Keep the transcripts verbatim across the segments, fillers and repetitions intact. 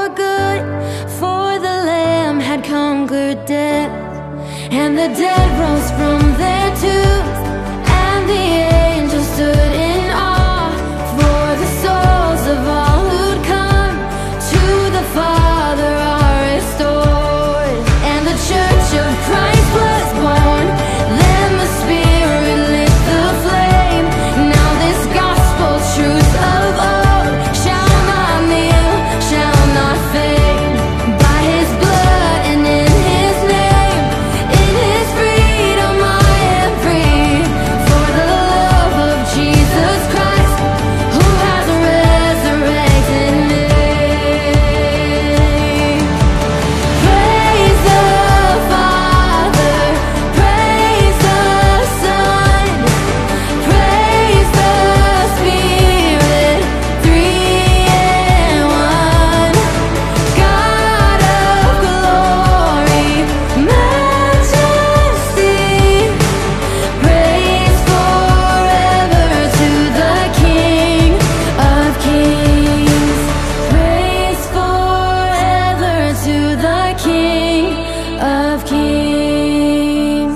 for good, for the Lamb had conquered death, and the dead rose from their tombs, and the angels stood in awe, for the souls of all who'd come to the Father are restored, and the Church of Christ was born. Then the Spirit lit the flame. Now this gospel truth of old shall not kneel, shall not fade. By His blood and in His name, in His freedom I am free. For the love of Jesus Christ, who has resurrected me. Praise the Father, praise the Son, praise the Spirit, three in one. God of glory, majesty, praise forever to the King of kings. Praise forever to the King of kings.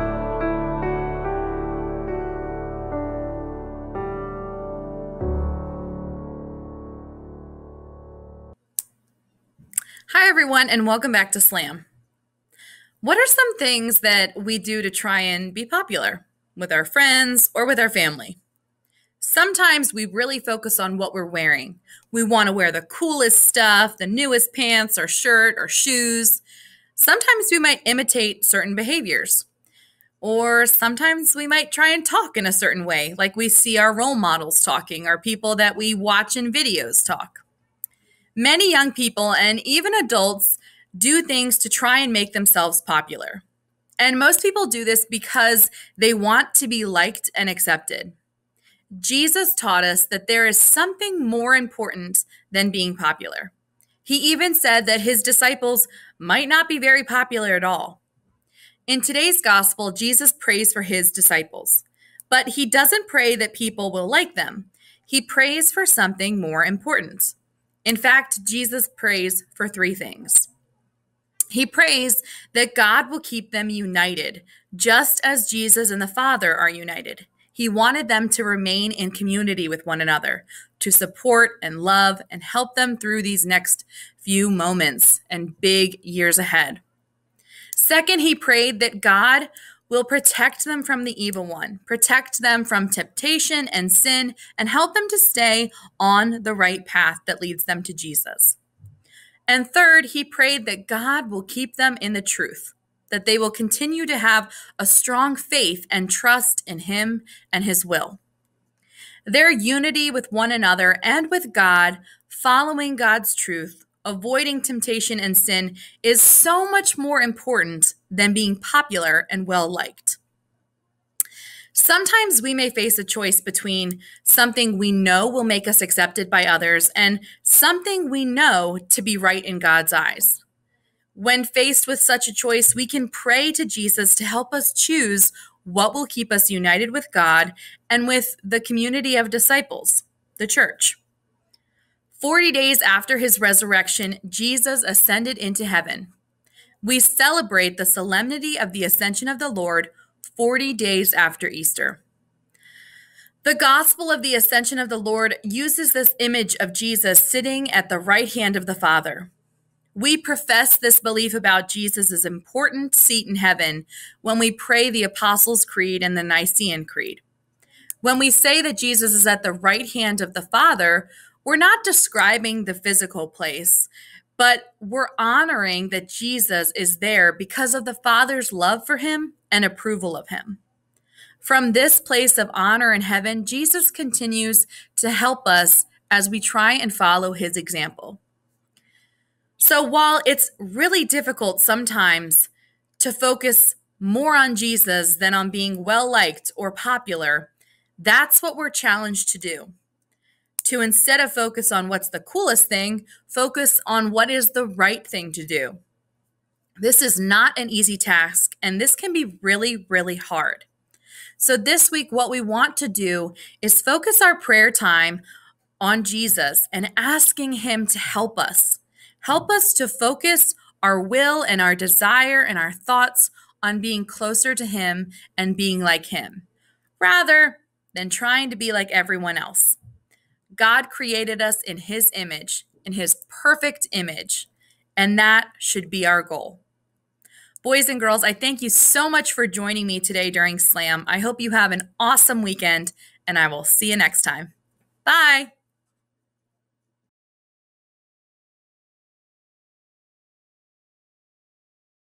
Hi, everyone, and welcome back to Slam. What are some things that we do to try and be popular with our friends or with our family? Sometimes we really focus on what we're wearing. We want to wear the coolest stuff, the newest pants or shirt or shoes. Sometimes we might imitate certain behaviors. Or sometimes we might try and talk in a certain way, like we see our role models talking or people that we watch in videos talk. Many young people and even adults do things to try and make themselves popular. And most people do this because they want to be liked and accepted. Jesus taught us that there is something more important than being popular. He even said that his disciples might not be very popular at all. In today's gospel, Jesus prays for his disciples, but he doesn't pray that people will like them. He prays for something more important. In fact, Jesus prays for three things. He prays that God will keep them united, just as Jesus and the Father are united. He wanted them to remain in community with one another, to support and love and help them through these next few moments and big years ahead. Second, he prayed that God will protect them from the evil one, protect them from temptation and sin, and help them to stay on the right path that leads them to Jesus. And third, he prayed that God will keep them in the truth, that they will continue to have a strong faith and trust in him and his will. Their unity with one another and with God, following God's truth, avoiding temptation and sin, is so much more important than being popular and well-liked. Sometimes we may face a choice between something we know will make us accepted by others and something we know to be right in God's eyes. When faced with such a choice, we can pray to Jesus to help us choose what will keep us united with God and with the community of disciples, the church. Forty days after his resurrection, Jesus ascended into heaven. We celebrate the solemnity of the ascension of the Lord forty days after Easter. The gospel of the ascension of the Lord uses this image of Jesus sitting at the right hand of the Father. We profess this belief about Jesus' important seat in heaven when we pray the Apostles' Creed and the Nicene Creed. When we say that Jesus is at the right hand of the Father, we're not describing the physical place, but we're honoring that Jesus is there because of the Father's love for him and approval of him. From this place of honor in heaven, Jesus continues to help us as we try and follow his example. So while it's really difficult sometimes to focus more on Jesus than on being well-liked or popular, that's what we're challenged to do. To instead of focus on what's the coolest thing, focus on what is the right thing to do. This is not an easy task, and this can be really, really hard. So this week, what we want to do is focus our prayer time on Jesus and asking him to help us, Help us to focus our will and our desire and our thoughts on being closer to Him and being like Him, rather than trying to be like everyone else. God created us in His image, in His perfect image, and that should be our goal. Boys and girls, I thank you so much for joining me today during Slam. I hope you have an awesome weekend, and I will see you next time. Bye.